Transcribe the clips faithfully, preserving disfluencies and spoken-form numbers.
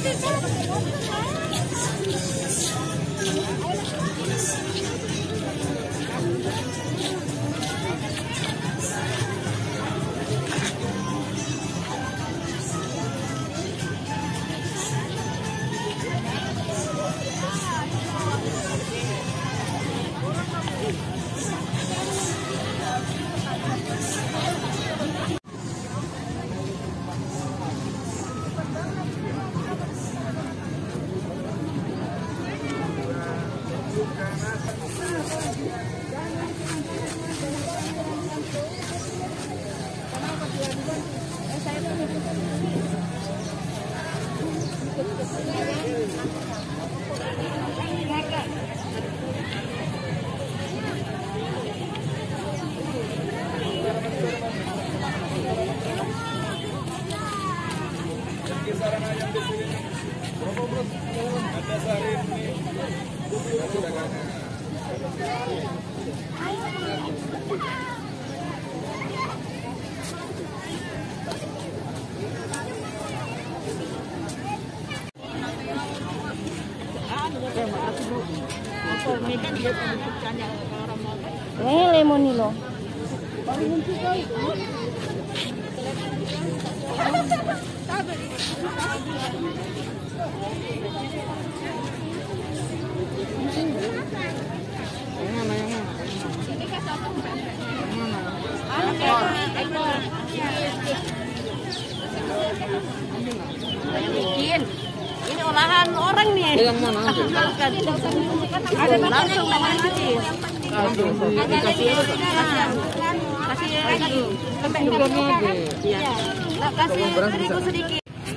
Kisaran ayam di sini berapa bro? Ada sehari ini satu dagangan. Ini lemon nih loh. Bikin. Ini olahan orang nih. Yang mana? Ada langsung makan aja. Kasih lagi. Iya. Kasih terigu sedikit.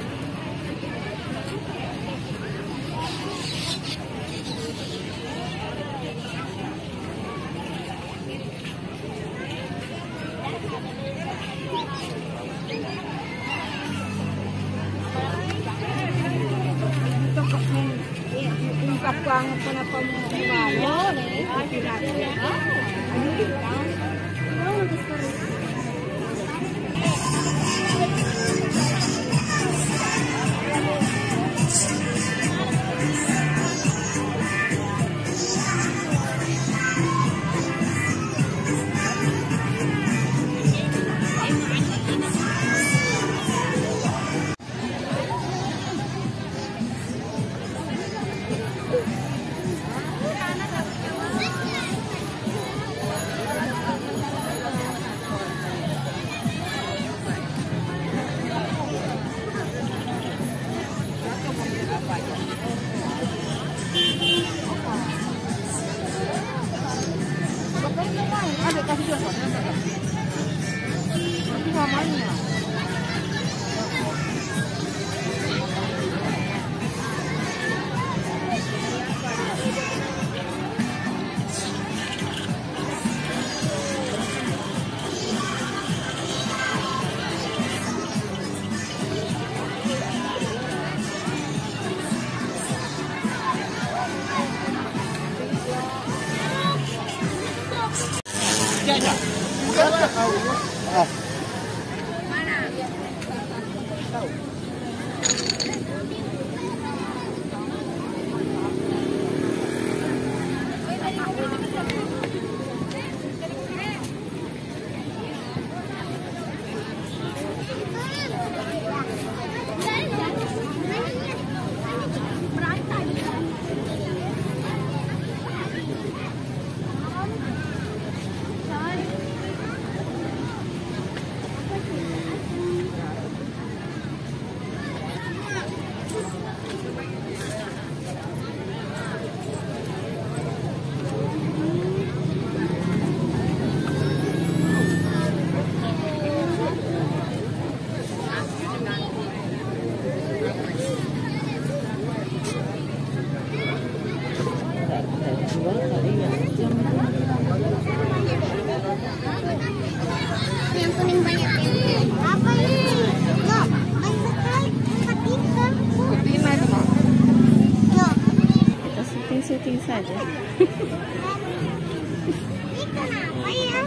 Ungkap banget kenapa mau mau nih. Yang kuning banyak ini. Apa ini? No, banyak sekali. Patina. Patina itu mau. No. Kita syuting-syuting saja. Ini kenapa ya?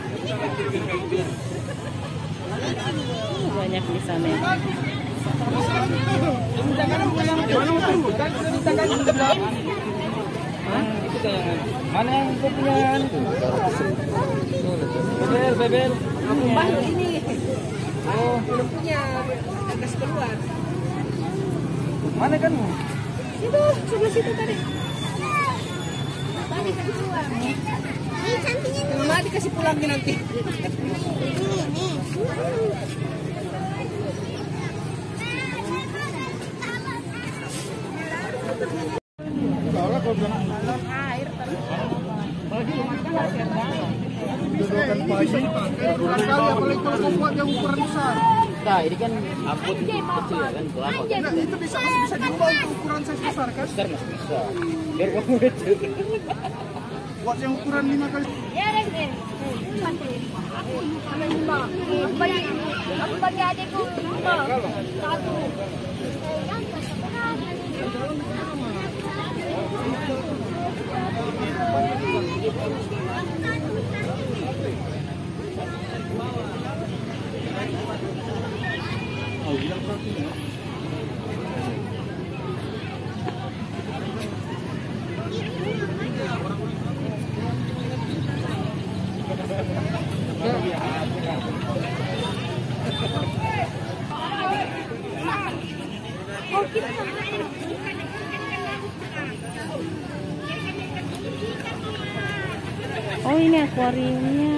Banyak di sana. Mana motor lu? Kan sudah ditandakan di belakang. Hah? Itu tayangan. Mana yang kau punya? Bebel, bebel. Aku baru ini. Oh, Belum punya atas keluar. mana kan? Itu sebelah situ tadi. Balik ke keluar. Ini cantiknya nih. Mama dikasih pulang nih nanti. Nih, nih. Kalau kau bilang Air terus. Dodokan pagi, apalagi kalau kau buat yang ukuran besar. Nah, ini kan ampun kecil ya kan, kelapa kan? Nah, itu bisa masih bisa diubah untuk ukuran size besar kan? Besar masih bisa. Biar kamu itu. Buat yang ukuran lima kali. Ya, Ren, Ren. Aku lima. Aku bagi, aku bagi adikku lima. Satu. Oh, bilang satu ya. Oh ini akuariumnya.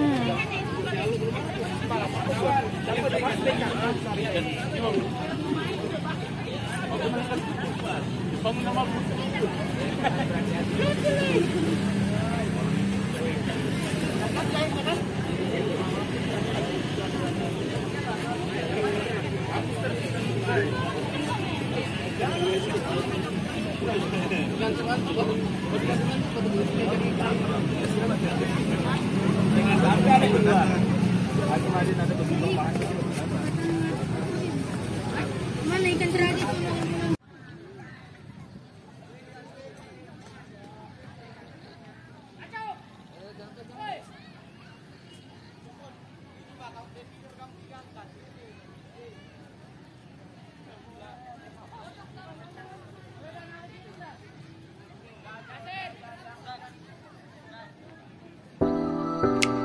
Mana ikan terakhir itu? Thank you.